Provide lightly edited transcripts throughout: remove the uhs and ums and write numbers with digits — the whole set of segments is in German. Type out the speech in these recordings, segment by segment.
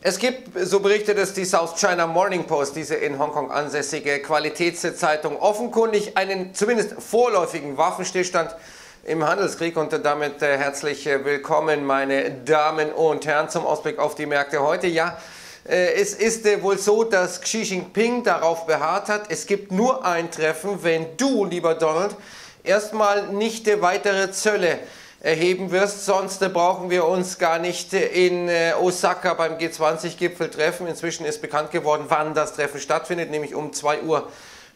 Es gibt, so berichtet es die South China Morning Post, diese in Hongkong ansässige Qualitätszeitung, offenkundig einen zumindest vorläufigen Waffenstillstand im Handelskrieg. Und damit herzlich willkommen, meine Damen und Herren, zum Ausblick auf die Märkte heute. Ja, es ist wohl so, dass Xi Jinping darauf beharrt hat, es gibt nur ein Treffen, wenn du, lieber Donald, erstmal nicht weitere Zölle erheben wirst, sonst brauchen wir uns gar nicht in Osaka beim G20-Gipfel treffen. Inzwischen ist bekannt geworden, wann das Treffen stattfindet, nämlich um 2:45 Uhr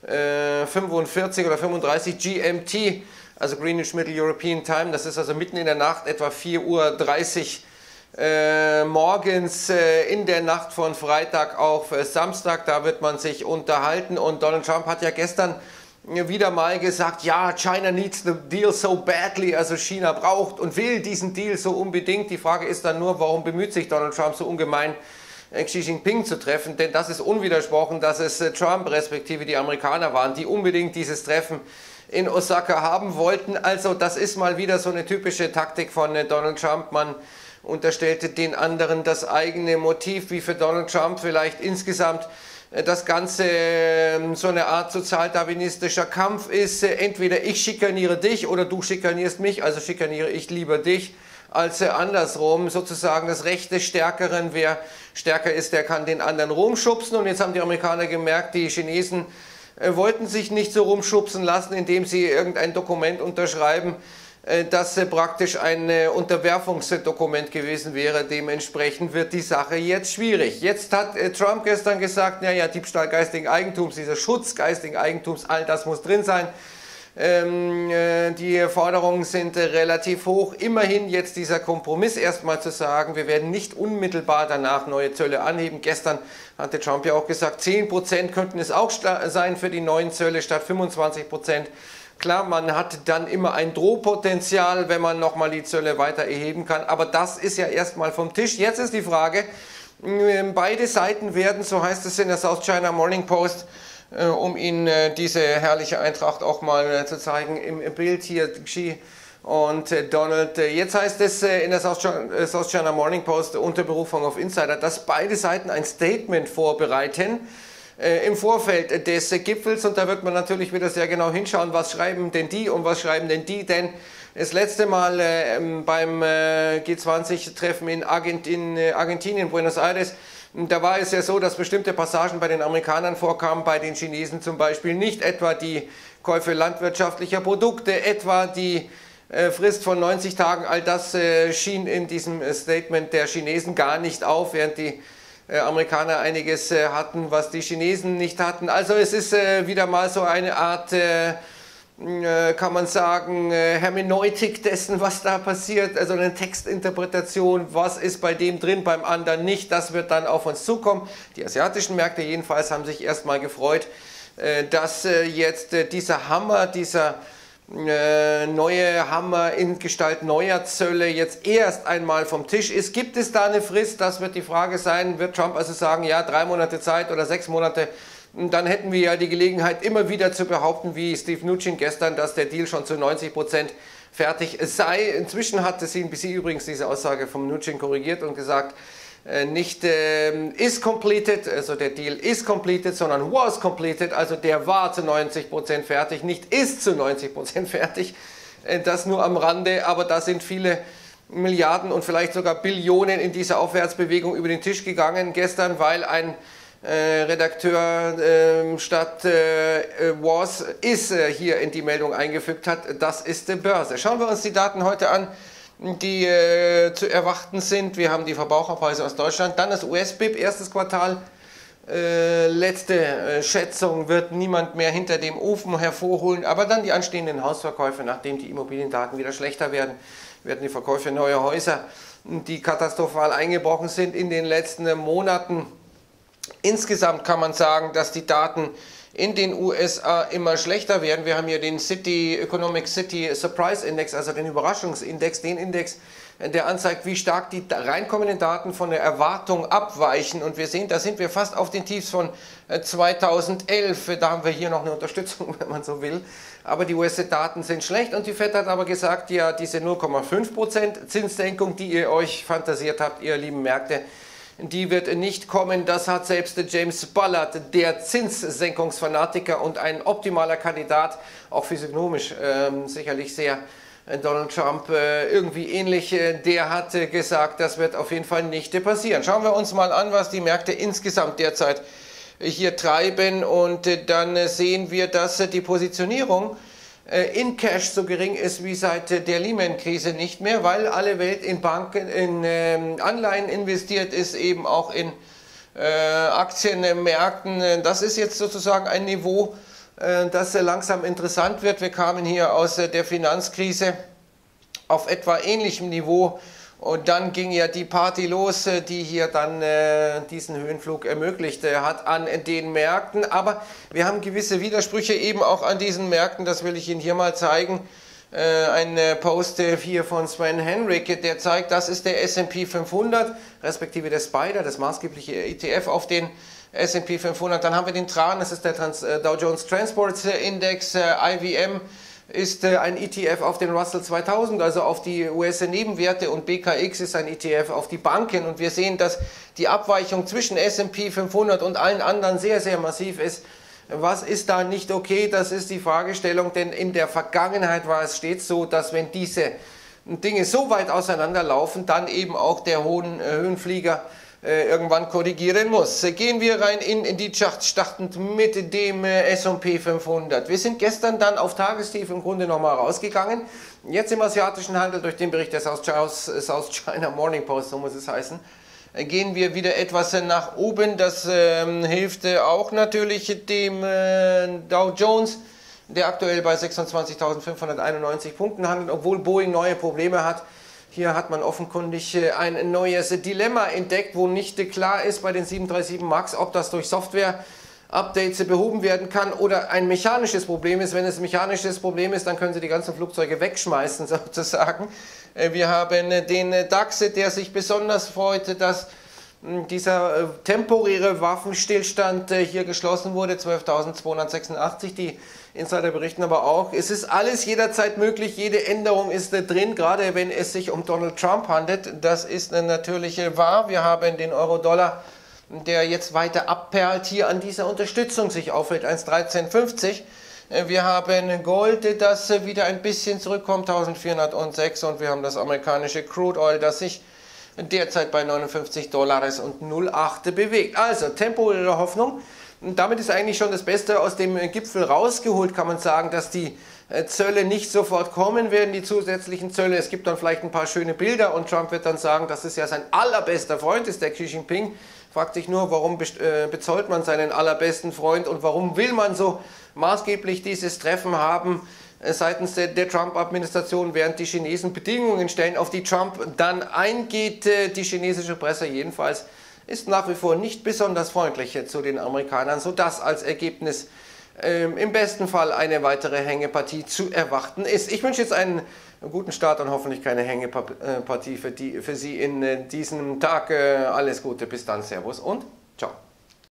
oder 35 GMT, also Greenwich Middle European Time. Das ist also mitten in der Nacht, etwa 4:30 Uhr morgens in der Nacht von Freitag auf Samstag. Da wird man sich unterhalten, und Donald Trump hat ja gestern wieder mal gesagt, ja, China needs the deal so badly, also China braucht und will diesen Deal so unbedingt. Die Frage ist dann nur, warum bemüht sich Donald Trump so ungemein, Xi Jinping zu treffen? Denn das ist unwidersprochen, dass es Trump respektive die Amerikaner waren, die unbedingt dieses Treffen in Osaka haben wollten. Also das ist mal wieder so eine typische Taktik von Donald Trump. Man unterstellte den anderen das eigene Motiv, wie für Donald Trump vielleicht insgesamt das Ganze so eine Art sozialdarwinistischer Kampf ist. Entweder ich schikaniere dich oder du schikanierst mich, also schikaniere ich lieber dich als andersrum. Sozusagen das Recht des Stärkeren. Wer stärker ist, der kann den anderen rumschubsen. Und jetzt haben die Amerikaner gemerkt, die Chinesen wollten sich nicht so rumschubsen lassen, indem sie irgendein Dokument unterschreiben, das praktisch ein Unterwerfungsdokument gewesen wäre. Dementsprechend wird die Sache jetzt schwierig. Jetzt hat Trump gestern gesagt, naja, Diebstahl geistigen Eigentums, dieser Schutz geistigen Eigentums, all das muss drin sein. Die Forderungen sind relativ hoch. Immerhin jetzt dieser Kompromiss, erstmal zu sagen, wir werden nicht unmittelbar danach neue Zölle anheben. Gestern hatte Trump ja auch gesagt, 10% könnten es auch sein für die neuen Zölle statt 25%. Klar, man hat dann immer ein Drohpotenzial, wenn man nochmal die Zölle weiter erheben kann, aber das ist ja erstmal vom Tisch. Jetzt ist die Frage, beide Seiten werden, so heißt es in der South China Morning Post, um Ihnen diese herrliche Eintracht auch mal zu zeigen im Bild hier, Xi und Donald. Jetzt heißt es in der South China Morning Post unter Berufung auf Insider, dass beide Seiten ein Statement vorbereiten im Vorfeld des Gipfels, und da wird man natürlich wieder sehr genau hinschauen, was schreiben denn die und was schreiben denn die, denn das letzte Mal beim G20-Treffen in Argentinien, Buenos Aires, da war es ja so, dass bestimmte Passagen bei den Amerikanern vorkamen, bei den Chinesen zum Beispiel nicht, etwa die Käufe landwirtschaftlicher Produkte, etwa die Frist von 90 Tagen, all das schien in diesem Statement der Chinesen gar nicht auf, während die Amerikaner einiges hatten, was die Chinesen nicht hatten. Also es ist wieder mal so eine Art, kann man sagen, Hermeneutik dessen, was da passiert, also eine Textinterpretation, was ist bei dem drin, beim anderen nicht, das wird dann auf uns zukommen. Die asiatischen Märkte jedenfalls haben sich erstmal gefreut, dass jetzt dieser Hammer, dieser neue Hammer in Gestalt neuer Zölle jetzt erst einmal vom Tisch ist. Gibt es da eine Frist? Das wird die Frage sein. Wird Trump also sagen, ja, 3 Monate Zeit oder 6 Monate? Dann hätten wir ja die Gelegenheit, immer wieder zu behaupten, wie Steve Mnuchin gestern, dass der Deal schon zu 90% fertig sei. Inzwischen hat CNBC übrigens diese Aussage von Mnuchin korrigiert und gesagt, nicht is completed, also der Deal is completed, sondern was completed, also der war zu 90% fertig, nicht ist zu 90% fertig. Das nur am Rande, aber da sind viele Milliarden und vielleicht sogar Billionen in dieser Aufwärtsbewegung über den Tisch gegangen gestern, weil ein Redakteur statt was is hier in die Meldung eingefügt hat, das ist die Börse. Schauen wir uns die Daten heute an, die zu erwarten sind. Wir haben die Verbraucherpreise aus Deutschland, dann das US-BIP, erstes Quartal. Letzte Schätzung wird niemand mehr hinter dem Ofen hervorholen, aber dann die anstehenden Hausverkäufe, nachdem die Immobiliendaten wieder schlechter werden, werden die Verkäufe neuer Häuser, die katastrophal eingebrochen sind in den letzten Monaten. Insgesamt kann man sagen, dass die Daten in den USA immer schlechter werden. Wir haben hier den Economic City Surprise Index, also den Überraschungsindex, den Index, der anzeigt, wie stark die reinkommenden Daten von der Erwartung abweichen. Und wir sehen, da sind wir fast auf den Tiefs von 2011. Da haben wir hier noch eine Unterstützung, wenn man so will. Aber die US-Daten sind schlecht, und die FED hat aber gesagt, ja, diese 0,5% Zinssenkung, die ihr euch fantasiert habt, ihr lieben Märkte, die wird nicht kommen. Das hat selbst James Bullard, der Zinssenkungsfanatiker und ein optimaler Kandidat, auch physiognomisch sicherlich sehr Donald Trump irgendwie ähnlich, der hat gesagt, das wird auf jeden Fall nicht passieren. Schauen wir uns mal an, was die Märkte insgesamt derzeit hier treiben, und dann sehen wir, dass die Positionierung in Cash so gering ist wie seit der Lehman-Krise nicht mehr, weil alle Welt in Banken, in Anleihen investiert ist, eben auch in Aktienmärkten. Das ist jetzt sozusagen ein Niveau, das langsam interessant wird. Wir kamen hier aus der Finanzkrise auf etwa ähnlichem Niveau. Und dann ging ja die Party los, die hier dann diesen Höhenflug ermöglicht hat an den Märkten. Aber wir haben gewisse Widersprüche eben auch an diesen Märkten, das will ich Ihnen hier mal zeigen. Ein Post hier von Sven Henrik, der zeigt, das ist der S&P 500, respektive der SPDR, das maßgebliche ETF auf den S&P 500. Dann haben wir den TRAN, das ist der Dow Jones Transport Index, IWM. Ist ein ETF auf den Russell 2000, also auf die US-Nebenwerte, und BKX ist ein ETF auf die Banken. Und wir sehen, dass die Abweichung zwischen S&P 500 und allen anderen sehr, sehr massiv ist. Was ist da nicht okay? Das ist die Fragestellung, denn in der Vergangenheit war es stets so, dass wenn diese Dinge so weit auseinanderlaufen, dann eben auch der Höhenflieger irgendwann korrigieren muss. Gehen wir rein in die Charts, startend mit dem S&P 500. Wir sind gestern dann auf Tagestief im Grunde nochmal rausgegangen. Jetzt im asiatischen Handel durch den Bericht der South China Morning Post, so muss es heißen, gehen wir wieder etwas nach oben. Das hilft auch natürlich dem Dow Jones, der aktuell bei 26.591 Punkten handelt, obwohl Boeing neue Probleme hat. Hier hat man offenkundig ein neues Dilemma entdeckt, wo nicht klar ist bei den 737 MAX, ob das durch Software-Updates behoben werden kann oder ein mechanisches Problem ist. Wenn es ein mechanisches Problem ist, dann können Sie die ganzen Flugzeuge wegschmeißen sozusagen. Wir haben den DAX, der sich besonders freut, dass dieser temporäre Waffenstillstand hier geschlossen wurde, 12.286, die Insider berichten aber auch, es ist alles jederzeit möglich, jede Änderung ist drin, gerade wenn es sich um Donald Trump handelt, das ist natürlich wahr. Wir haben den Euro-Dollar, der jetzt weiter abperlt, hier an dieser Unterstützung sich aufhält, 1,1350. Wir haben Gold, das wieder ein bisschen zurückkommt, 1406, und wir haben das amerikanische Crude Oil, das sich derzeit bei $49,08 bewegt. Also temporäre Hoffnung. Und damit ist eigentlich schon das Beste aus dem Gipfel rausgeholt, kann man sagen, dass die Zölle nicht sofort kommen werden, die zusätzlichen Zölle. Es gibt dann vielleicht ein paar schöne Bilder und Trump wird dann sagen, dass es ja sein allerbester Freund ist, der Xi Jinping. Fragt sich nur, warum bezollt man seinen allerbesten Freund und warum will man so maßgeblich dieses Treffen haben seitens der Trump-Administration, während die Chinesen Bedingungen stellen, auf die Trump dann eingeht. Die chinesische Presse jedenfalls ist nach wie vor nicht besonders freundlich zu den Amerikanern, sodass als Ergebnis im besten Fall eine weitere Hängepartie zu erwarten ist. Ich wünsche jetzt einen guten Start und hoffentlich keine Hängepartie für Sie in diesem Tag. Alles Gute, bis dann, Servus und ciao.